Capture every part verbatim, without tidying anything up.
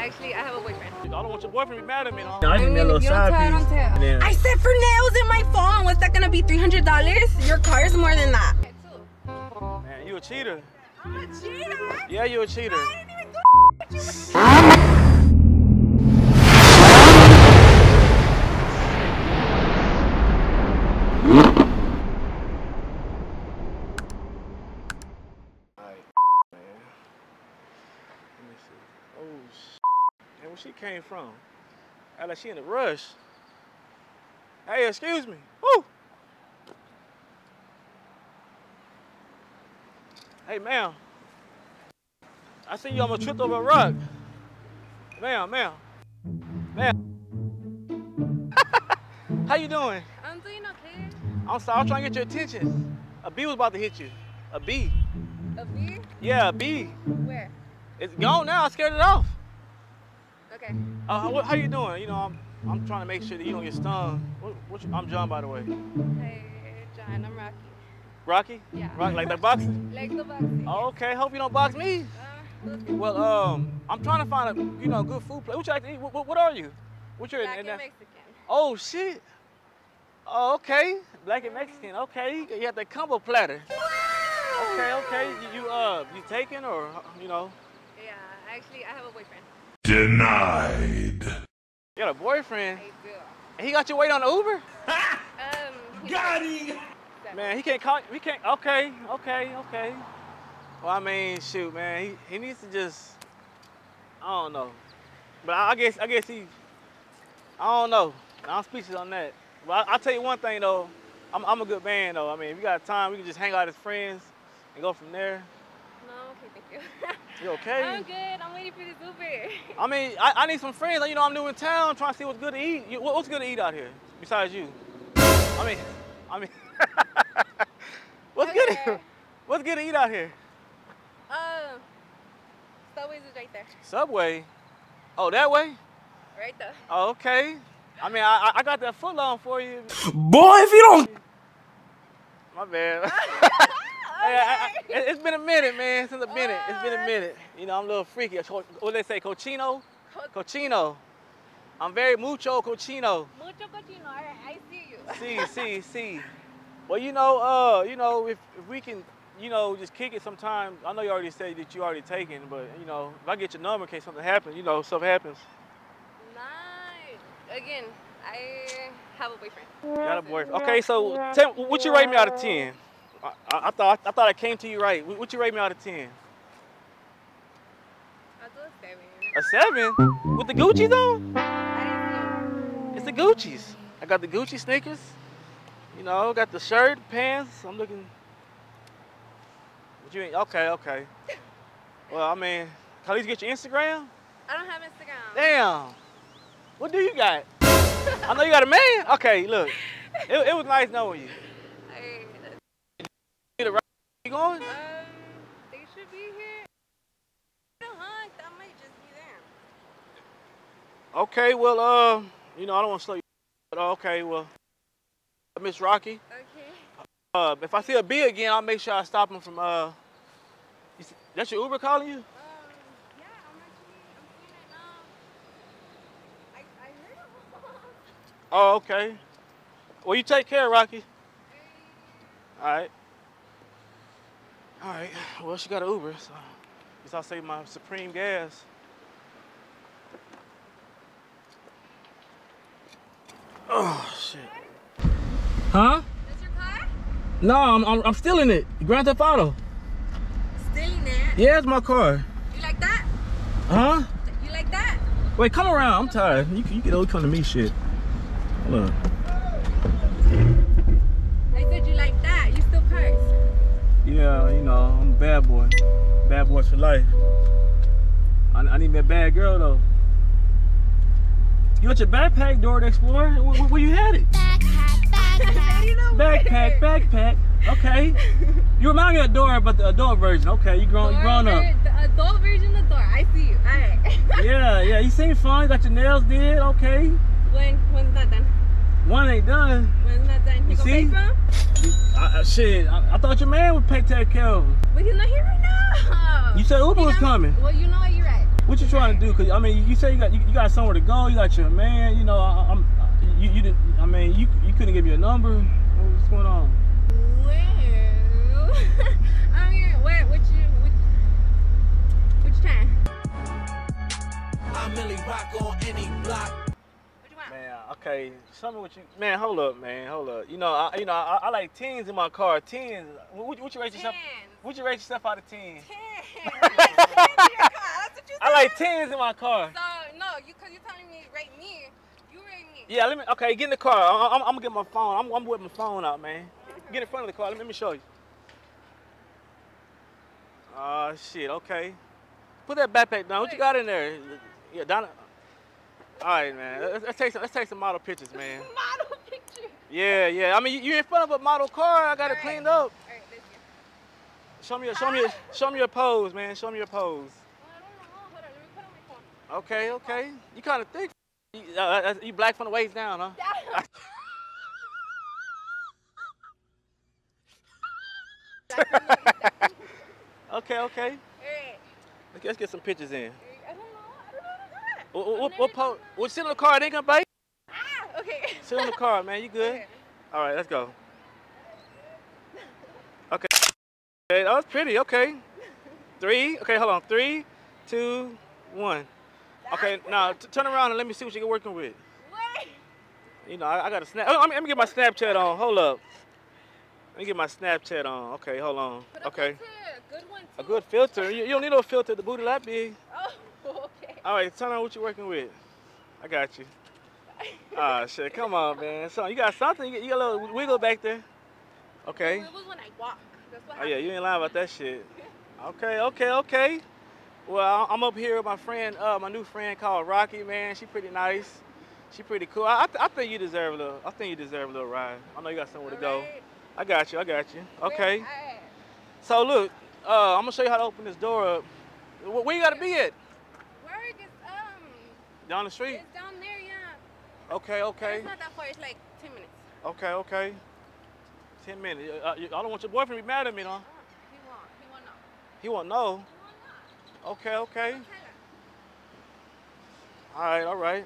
actually, I have a boyfriend. I don't want your boyfriend to be mad at me. No? I give me a little side piece. Don't tell. Then... I said for nails in my phone. What's that gonna be? three hundred dollars? Your car is more than that. Man, you a cheater. I'm a cheater? Yeah, you a cheater. I didn't even go with you. Where she came from? Act like she in a rush. Hey, excuse me. Woo! Hey, ma'am. I see you almost tripped over a rug. Ma'am, ma'am. Ma'am. How you doing? I'm doing okay. I'm sorry, I'm trying to get your attention. A bee was about to hit you. A bee. A bee? Yeah, a bee. Where? It's gone now. I scared it off. Okay. Uh, what, how you doing? You know, I'm I'm trying to make sure that you don't get stung. What, what you, I'm John, by the way. Hey, John, I'm Rocky. Rocky? Yeah. Rocky, like the boxing? Like the boxing. Oh, okay. Hope you don't box me. Uh, Well, um, I'm trying to find a you know good food place. What you like to eat? What, what are you? What you're Black in? and Mexican. Oh shit. Oh, okay. Black and Mexican. Okay. You have the combo platter. Okay, okay. You, you uh, you taking or you know? Yeah, actually, I have a boyfriend. Denied. You got a boyfriend? I do. And he got you waiting on the Uber? Um, Got him. Man, he can't call. We can't. Okay, okay, okay. Well, I mean, shoot, man. He he needs to just. I don't know. But I, I guess I guess he. I don't know. I'm speechless on that. But I, I'll tell you one thing though. I'm I'm a good man though. I mean, if we got time, we can just hang out as friends and go from there. No, okay, thank you. You okay? I'm good. I'm waiting for this Uber. I mean, I, I need some friends. You know, I'm new in town, trying to see what's good to eat. You, what, what's good to eat out here besides you? I mean, I mean, what's Okay. good? To, what's good to eat out here? Um, Subway's is right there. Subway. Oh, that way? Right there. Oh, okay. I mean, I I got that foot long for you. Boy, if you don't... My bad. Hey, I, I, it's been a minute, man. Since a minute. It's been a minute. You know, I'm a little freaky. What do they say? Cochino? Cochino. I'm very mucho cochino. Mucho cochino. All right, I see you. See, see, see. Well, you know, uh, you know, if, if we can, you know, just kick it sometime. I know you already said that you already taken, but you know, if I get your number in case something happens, you know, stuff happens. Nice. Again, I have a boyfriend. You got a boyfriend. Okay, so tell me, what you rate me out of ten? I, I, I thought I thought I came to you right. What you rate me out of ten? I'll do a seven. A seven? With the Gucci's on? I didn't It's the Gucci's. I got the Gucci sneakers. You know, got the shirt, pants. I'm looking. What you ain't? Okay, okay. Well, I mean, can I at least get your Instagram? I don't have Instagram. Damn. What do you got? I know you got a man. Okay, look. It, it was nice knowing you. Hey, You going? um, they should be here. The hunt, I might just be there. Okay, well, uh, you know, I don't want to slow you, but uh, okay, well, Miss Rocky. Okay. Uh, if I see a bee again, I'll make sure I stop him from, uh, you see, that's your Uber calling you? Um, yeah, I'm actually, I'm seeing it now. I, I heard him. Oh, okay. Well, you take care, Rocky. All right. All right. Well, she got an Uber, so at least I'll save my Supreme gas. Oh, shit. Huh? Is your car? No, I'm, I'm, I'm still in it. Grand Theft Auto. Still in there? Yeah, it's my car. You like that? Huh? You like that? Wait, come around. I'm tired. You, you can always come to me, shit. Hold on. I said you like that. You still curse. Yeah, you know, I'm a bad boy. Bad boys for life. I, I need me a bad girl, though. You got your backpack, Dora the Explorer? Where, where, where you headed? Backpack, backpack. Backpack, backpack. Okay. You remind me of Dora, but the adult version. Okay, you grown, you grown up. The adult version of Dora. I see you. All right. Yeah, yeah. You seem fun. You got your nails did. Okay. When, when's that done? One ain't done. When's that done? You, You gonna see? pay for him? I, I, shit, I, I thought your man would take care of him. But he's not here right now. You said Uber He was got me- coming. Well, you know what? You're right. What you trying to do? Cause I mean, you say you got you, you got somewhere to go. You got your man. You know, I, I'm. You, you didn't. I mean, you you couldn't give me a number. What's going on? Well, I mean, what what you what, what you trying? I'm Millie Rock on any block. What you want? Man, okay. Show me what you. Man, hold up, man, hold up. You know, I you know I, I like tens in my car. Tens. What, what you rate yourself? Tens. What you rate yourself out of ten? Ten. Like ten in your car. That's what you I like tens in my car. So no, you cause you're telling me rate me. You rate me. Yeah, let me. Okay, get in the car. I, I'm, I'm gonna get my phone. I'm, I'm with my phone out, man. Get in front of the car. Let me, let me show you. Oh shit. Okay. Put that backpack down. What you got in there? Yeah, down. All right, man. Let's, let's take some. Let's take some model pictures, man. Model picture. Yeah, yeah. I mean, you, you're in front of a model car. I got it All cleaned right. up. All right, let's go. Show me, your, show me, your, show me your pose, man. Show me your pose. I don't know. Hold on. Let me put on my phone. Okay, okay. You kind of thick. You, uh, you black from the waist down, huh? Okay, okay. All right. Let's, let's get some pictures in. I don't know. I don't know what What, what, what pose? Well, sit in the car. It ain't gonna bite. Ah, okay. Sit in the car, man. You good? Okay. All right, let's go. Okay. Okay, that was pretty. Okay. Three. Okay, hold on. Three, two, one. Okay, now t turn around and let me see what you're working with. What? You know, I, I got a snap. Oh, let, me, let me get my Snapchat on. Hold up. Let me get my Snapchat on. Okay, hold on. Put a Okay. filter, a good one too. A good filter. You, you don't need no filter. The booty that big. Oh, okay. All right, turn on what you're working with. I got you. Ah, shit. Come on, man. So you got something? You got, you got a little wiggle back there. Okay. It was when I walk. That's what Oh yeah, happened. you ain't lying about that shit. Okay, okay, okay. Well, I'm up here with my friend, uh, my new friend called Rocky, man. She pretty nice. She pretty cool. I, I, th I think you deserve a little. I think you deserve a little ride. I know you got somewhere to go. Alright. I got you. I got you. Okay. Where at? So look, uh, I'm gonna show you how to open this door up. Where, where you gotta be at? Where is this? Um, Down the street. it's down there, yeah. Okay, okay, It's not that far. It's like ten minutes. okay, okay. Ten minutes. Uh, you- I don't want your boyfriend to be mad at me, though. Oh, he won't. He won't know. He won't know. He won't know. Okay, okay. Tell him. All right, all right.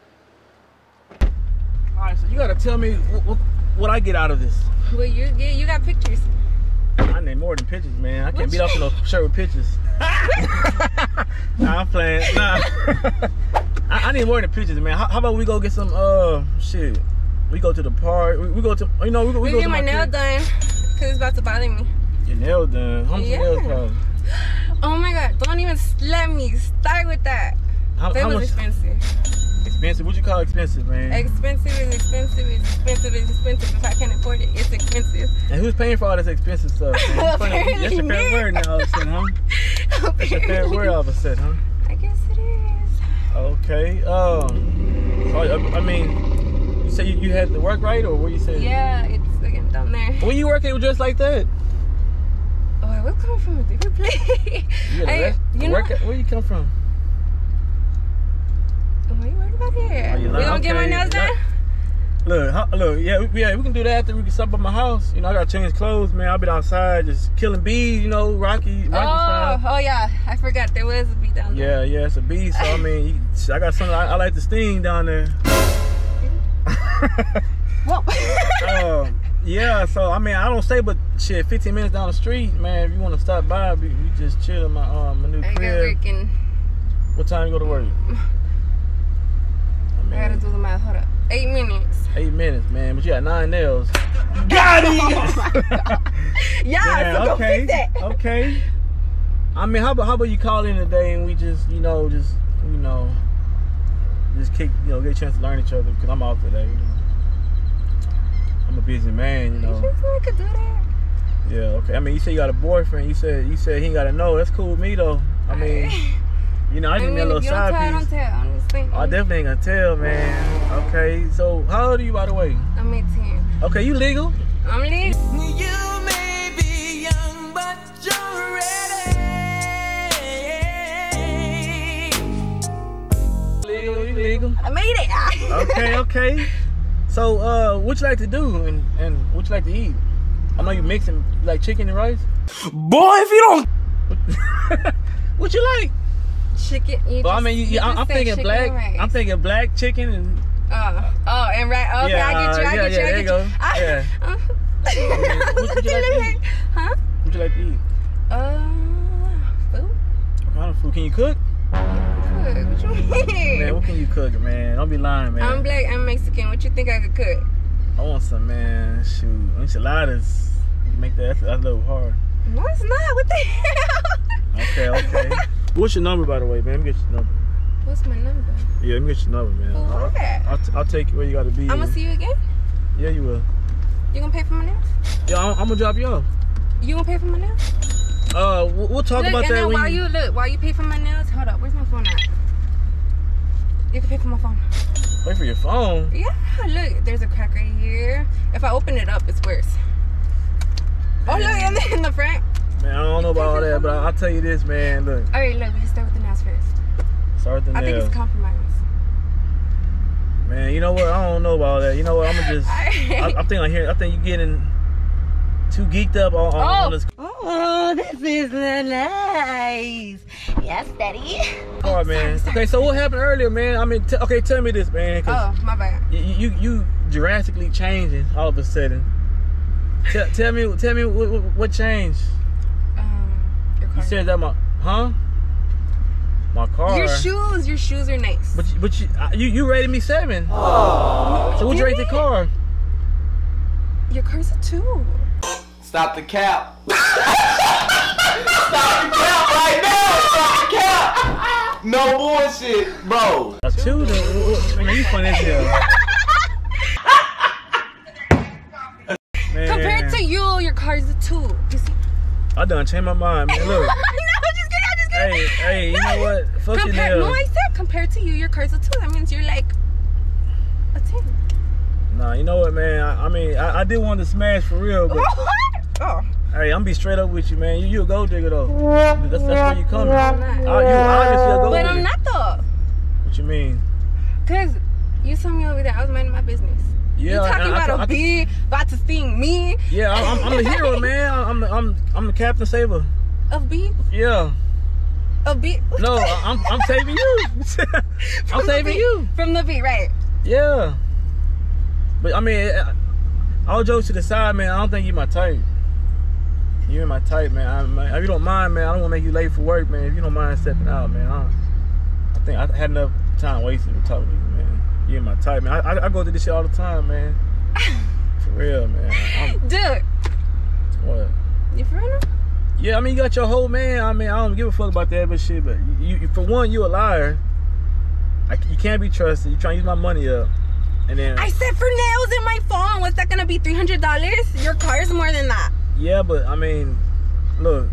All right, so you gotta tell me what, what, what I get out of this. Well, you get you got pictures. I need more than pictures, man. I can't What beat you- off in no shirt with pictures. Nah, I'm playing. Nah. I, I need more than pictures, man. How, how about we go get some, uh, shit. We go to the park. We, we go to, you know, we go, we We go get to my nail crib. done because it's about to bother me. Your nails done. How much Yeah. your nails cost? Oh my God! Don't even let me start with that. How, That how was much? expensive. Expensive? What you call expensive, man? Expensive is expensive. It's expensive. It's expensive. If I can't afford it, it's expensive. And who's paying for all this expensive stuff? Man? Apparently That's your fair me. word now all of a sudden, huh? That's your fair word all of a sudden, huh? I guess it is. Okay. Um. So, I, I mean, you say you, you had to work right, or what you say? Yeah, it's again down there. When you working dressed like that? Oh, we're coming from a different place. You, Hey, rest, you know, work, where you come from? what are you worried about here? Oh, you we lying? gonna get my Okay, nails done? Look, how, look, yeah, we, yeah, we can do that after we can stop by my house. You know, I gotta change clothes, man. I've been outside just killing bees, you know, Rocky, Rocky Oh, style. oh yeah, I forgot there was a bee down there. Yeah, yeah, it's a bee. So I mean, you, I got something. I, I like the sting down there. Whoa. um, yeah, so I mean, I don't say, but shit, fifteen minutes down the street, man. If you want to stop by, we, we just chill in my um my new I got crib. working. What time you go to work? I I gotta mean, do the math. Hold up. Eight minutes. eight minutes, man. But you got nine nails. Got him! Yeah, Yeah, so go okay, fix that. okay. I mean, how about how about you call in today and we just, you know, just you know, just kick, you know, get a chance to learn each other because I'm off today. You know. I'm a busy man, you You know. sure I could do that? Yeah, okay. I mean, you said you got a boyfriend. You said you said he ain't got to know. That's cool with me though. I mean, you know, I I just mean, need a if little you don't side tell, piece. don't tell. I'm just saying. I definitely ain't gonna tell, man. Okay, so how old are you, by the way? I'm eighteen. Okay, you legal? I'm legal. You may be young, but you're ready. Legal, you legal. I made it. Okay, okay. So, uh, what you like to do and, and what you like to eat? I know you mixing you like chicken and rice. Boy, if you don't What you like? chicken. You Well, I just- mean, you, you I'm, just I'm said thinking chicken black. and rice. I'm thinking black chicken and. Oh, oh, and right. Okay, Yeah, I get you. I yeah, get you. yeah, I there get you go. I, Yeah. Uh, What would you like to eat? Huh? What you like to eat? Uh, food. What kind of food? Can you cook? Cook. What you mean? Man, what can you cook, man? Don't be lying, man. I'm black. I'm Mexican. What you think I could cook? I want some, man. Shoot, enchiladas. You make that. That's, that's a little hard. No, it's not. What the hell? Okay, okay. What's your number, by the way, man? Let me get your number. What's my number? Yeah, let me get your number, man. For I'll, what? I'll, t- I'll take you where you gotta be. I'm gonna see you again. Yeah, you will. You gonna pay for my nails? Yeah, I'm, I'm gonna drop you off. You gonna pay for my nails? Uh, we'll, we'll talk Look, about and that then when while you look, while you pay for my nails, hold up. Where's my phone at? You can pay for my phone. wait for your phone. Yeah, look, there's a crack right here. If I open it up, it's worse. Oh, look, in the, in the front. Man, I don't know about all that, but I'll, I'll tell you this, man. Look, All right, look, we can start with the nails first. start the I think nails. it's a compromise. Man, you know what? I don't know about all that. You know what? I'm gonna just. I, I think I hear. I think you're getting too geeked up on, on, Oh. on this Oh, this is nice. Yes, Daddy. car, man. Okay, so what happened earlier, man? I mean, t- okay, tell me this, man. 'Cause Oh, my bad. you, you you drastically changing all of a sudden. Tell, tell me, tell me what, what, what changed? Um, your car. You said that my, huh? My car. Your shoes, your shoes are nice. But you, but you, I- you, you rated me seven. Oh. So what you rate the car? Your car's a two. Stop the cap. Stop the cap right now. Stop the cap. No bullshit, bro. A two? Though? Man, you funny as hell. Man, Compared to you, your car's a two. You see? I done changed my mind, man. Look. no, just kidding, I'm just kidding. Hey, hey, you know what? Fuck your Compare, nails. no, I said compared to you, your car's a two. That means you're like a ten. Nah, you know what, man? I, I mean, I, I did want to smash for real, but What? Oh. hey, I'm gonna be straight up with you, man. You you a gold digger though. That's, that's where you coming. I'm not. Uh, you obviously a gold But digger. I'm not though. What you mean? Cause you saw me over there. I was minding my business. Yeah, you talking I, I, about I, a bee about to sting me? Yeah, I'm, I'm, I'm the hero, man. I'm I'm I'm the Captain Saber. A bee? Yeah. A bee? No, I'm I'm saving you. I'm From the saving bee. you. From the bee, right? Yeah. But I mean, all jokes to the side, man. I don't think you my type. You ain't my type, man. I, man. If you don't mind, man, I don't want to make you late for work, man. If you don't mind stepping out, man, I, I think I had enough time wasted with talking to you, man. You ain't my type, man. I, I, I go through this shit all the time, man. For real, man. I'm, Dude, what? you for real? Yeah, I mean, you got your whole man. I mean, I don't give a fuck about that but shit. But you, you for one, you a liar. I, you can't be trusted. You trying to use my money up, and then I said for nails in my phone. What's that gonna be? three hundred dollars? Your car's more than that. yeah, but I mean, look,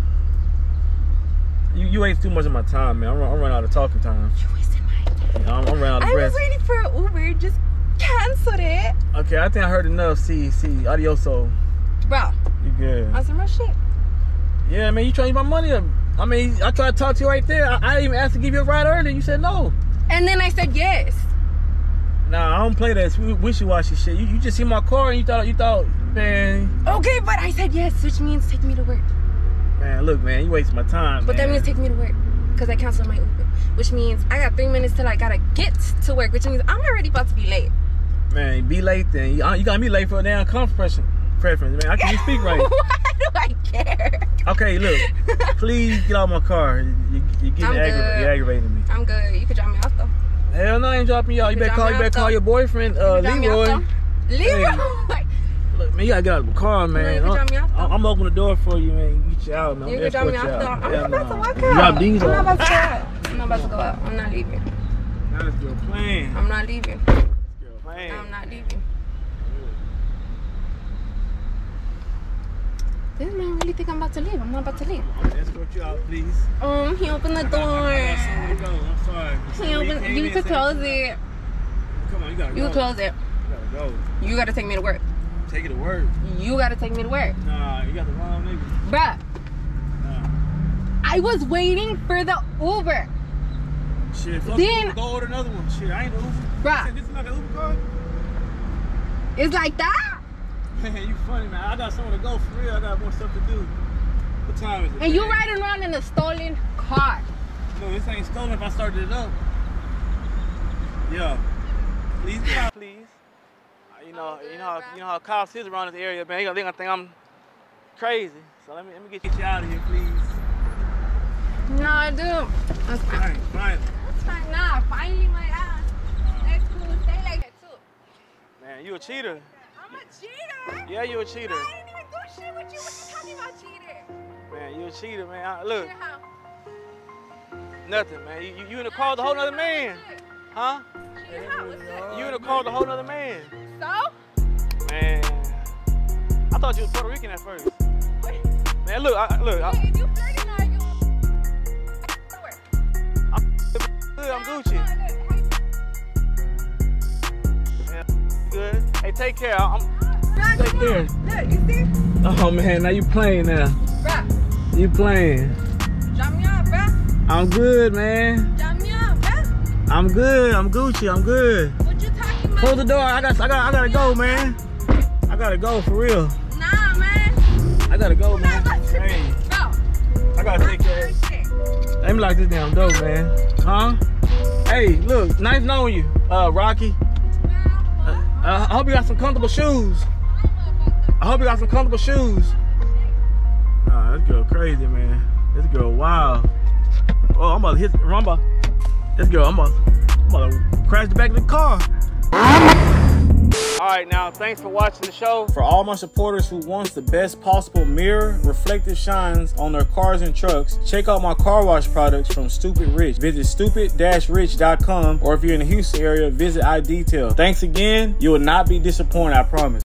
you you waste too much of my time, man. I'm, run- I'm running out of talking time. You wasted my time. I'm, I'm running out of I breath. was waiting for an Uber. Just canceled it. Okay, I think I heard enough. See, see, adioso. Bro, You good? on some real shit. Yeah, man, you trying to use my money up. I mean, I tried to talk to you right there. I, I didn't even ask to give you a ride earlier. You said no. And then I said yes. Nah, I don't play that wishy-washy shit. You, you just see my car and you thought, you thought, man, Okay, but I said yes, which means take me to work. man, look, man, you wasting my time, But man. that means take me to work. Because I canceled my Uber. Which means I got three minutes till I gotta get to work. Which means I'm already about to be late. Man, be late then. You, you got me late for a damn compression preference, man. I can't speak right. Why do I care? Okay, look, please get out of my car. You, you, you're getting I'm aggra- good. you're aggravating me. I'm good. You could drop me off though. Hell no, I ain't dropping you out. You You better drop call. me You better off, call though. your boyfriend, uh, You could drop me off, Leroy. though. Leroy. Look, man, you gotta get out of the car, man. you can drop me off, though. I'm, I'm opening the door for you, man. Get you out, man. You I'm could drop me escort off you though. out. I'm Hell not about to no. walk You out. drop these I'm not off. about to go out. I'm not about to go out. I'm not leaving. That is your plan. I'm not leaving. Your plan. I'm not leaving. This man really think I'm about to leave. I'm not about to leave. I'm gonna escort you out, please. Um, he opened the I got somewhere door. to go. I'm sorry. He opened. You could close it. Come on, you gotta You go. could close it. You gotta go. You gotta take me to work. Take it to work. You gotta take me to work. Nah, you got the wrong nigga. Bruh, Nah. I was waiting for the Uber. Shit, fuck Then- Uber, go order another one. Shit, I ain't the Uber. Bruh. Said, this is like an Uber card? It's like that? Man, you funny, man. I got somewhere to go for real. I got more stuff to do. What time is it? And you man? riding around in a stolen car. No, this ain't stolen if I started it up. Yeah. Please get out, please. Uh, you know, you know, how, you know how cops is around this area, man. They gonna, they gonna think I'm crazy. So let me let me get you out of here, please. No, I do. That's fine. Fine, fine. That's fine. Nah, finally my ass. That's cool. Stay like that too. Man, you a cheater. I'm a cheater. Yeah, you a cheater. I didn't even do shit with you. What you talking about, cheater? Man, you a cheater, man. I, look, Cheater how? nothing, man. You, you, you in the car with a whole nother man. Huh? Cheater how? What's it? You in the car with a whole nother man. So? Man, I thought you was Puerto Rican at first. Wait. Man, look, I, look. I, Hey, if you flirting or you... Where? I'm good. I'm Gucci. Yeah, good. Hey, take care. I'm. Bruh, Take come care. on. Look, you see? Oh man, now you playing now. Bruh, You playing. drop me off, bruh. I'm good, man. Drop me off, bruh. I'm good. I'm Gucci. I'm good. What you talking about? Close the door. I got. I got. I gotta go, man. I gotta go for real. Nah, man. I gotta go, Nah, man. let's Hey, Bro. I gotta take care. Good shit. Let me lock this damn door, man. Huh? Hey, look, nice knowing you, uh, Rocky. Uh, I hope you got some comfortable shoes. I hope you got some comfortable shoes. Nah, this girl crazy, man. This girl wild. Oh, I'm about to hit Rumba. This girl, I'm about, I'm about to crash the back of the car. All right, now, thanks for watching the show. For all my supporters who wants the best possible mirror reflective shines on their cars and trucks, check out my car wash products from Stupid Rich. Visit stupid dash rich dot com, or if you're in the Houston area, visit iDetail. Thanks again. You will not be disappointed, I promise.